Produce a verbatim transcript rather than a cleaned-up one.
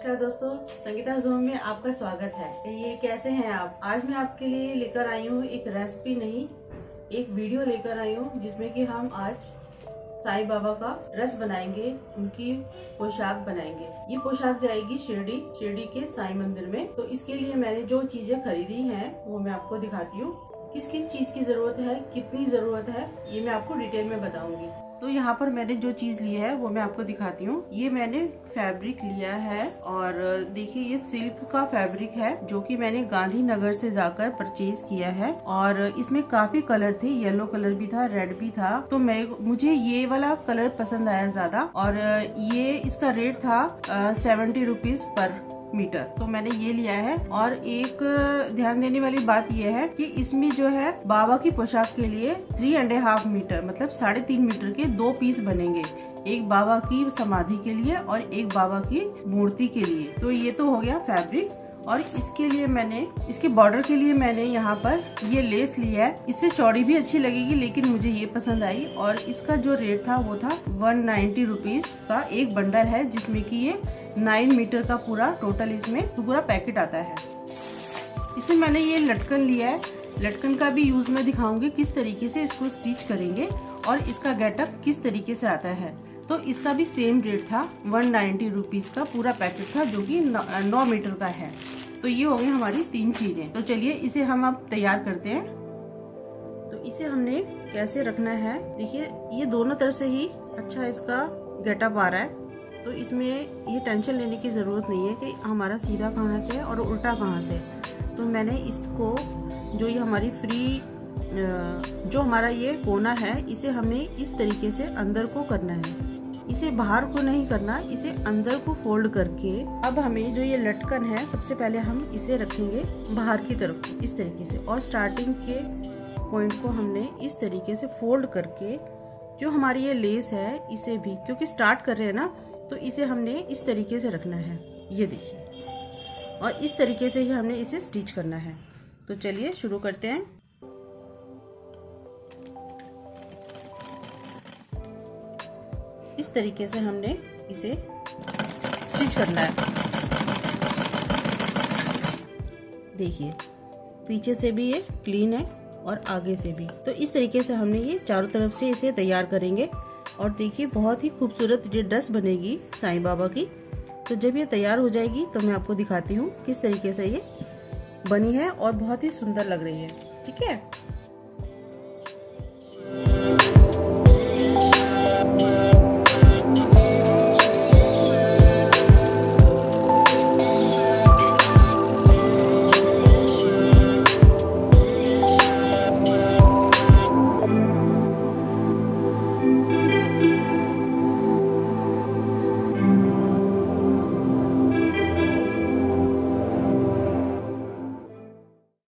नमस्कार दोस्तों, संगीता जोन में आपका स्वागत है। ये कैसे हैं आप? आज मैं आपके लिए लेकर आई हूँ एक रेसिपी नहीं, एक वीडियो लेकर आई हूँ जिसमें कि हम आज साईं बाबा का ड्रेस बनाएंगे, उनकी पोशाक बनाएंगे। ये पोशाक जाएगी शिरडी शिरडी के साईं मंदिर में। तो इसके लिए मैंने जो चीजें खरीदी हैं वो मैं आपको दिखाती हूँ। किस किस चीज की जरूरत है, कितनी जरूरत है, ये मैं आपको डिटेल में बताऊंगी। तो यहाँ पर मैंने जो चीज ली है वो मैं आपको दिखाती हूँ। ये मैंने फैब्रिक लिया है और देखिए ये सिल्क का फैब्रिक है जो कि मैंने गांधीनगर से जाकर परचेज किया है। और इसमें काफी कलर थे, येलो कलर भी था, रेड भी था। तो मैं मुझे ये वाला कलर पसंद आया ज्यादा। और ये इसका रेट था सेवेंटी रुपीज पर मीटर। तो मैंने ये लिया है। और एक ध्यान देने वाली बात यह है कि इसमें जो है बाबा की पोशाक के लिए थ्री एंड हाफ मीटर मतलब साढ़े तीन मीटर के दो पीस बनेंगे, एक बाबा की समाधि के लिए और एक बाबा की मूर्ति के लिए। तो ये तो हो गया फैब्रिक। और इसके लिए मैंने इसके बॉर्डर के लिए मैंने यहाँ पर ये लेस लिया है। इससे चौड़ी भी अच्छी लगेगी लेकिन मुझे ये पसंद आई। और इसका जो रेट था वो था वन नाइन्टी रुपीज का एक बंडल है, जिसमें कि ये नाइन मीटर का पूरा टोटल इसमें पूरा पैकेट आता है। इसमें मैंने ये लटकन लिया है। लटकन का भी यूज मैं दिखाऊंगी किस तरीके से इसको स्टिच करेंगे और इसका गेटअप किस तरीके से आता है। तो इसका भी सेम रेट था, वन नाइन्टी रुपीज का पूरा पैकेट था जो कि नौ मीटर का है। तो ये हो गई हमारी तीन चीजें। तो चलिए इसे हम अब तैयार करते हैं। तो इसे हमने कैसे रखना है, देखिए ये दोनों तरफ से ही अच्छा इसका गेटअप आ रहा है। तो इसमें ये टेंशन लेने की ज़रूरत नहीं है कि हमारा सीधा कहाँ से और उल्टा कहाँ से। तो मैंने इसको जो ये हमारी फ्री जो हमारा ये कोना है इसे हमने इस तरीके से अंदर को करना है। इसे बाहर को नहीं करना, इसे अंदर को फोल्ड करके अब हमें जो ये लटकन है सबसे पहले हम इसे रखेंगे बाहर की तरफ इस तरीके से। और स्टार्टिंग के पॉइंट को हमने इस तरीके से फोल्ड करके जो हमारी ये लेस है इसे भी, क्योंकि स्टार्ट कर रहे हैं ना, तो इसे हमने इस तरीके से रखना है, ये देखिए। और इस तरीके से ही हमने इसे स्टिच करना है। तो चलिए शुरू करते हैं। इस तरीके से हमने इसे स्टिच करना है। देखिए पीछे से भी ये क्लीन है और आगे से भी। तो इस तरीके से हमने ये चारों तरफ से इसे तैयार करेंगे। और देखिए बहुत ही खूबसूरत ये ड्रेस बनेगी साईं बाबा की। तो जब ये तैयार हो जाएगी तो मैं आपको दिखाती हूँ किस तरीके से ये बनी है और बहुत ही सुंदर लग रही है। ठीक है।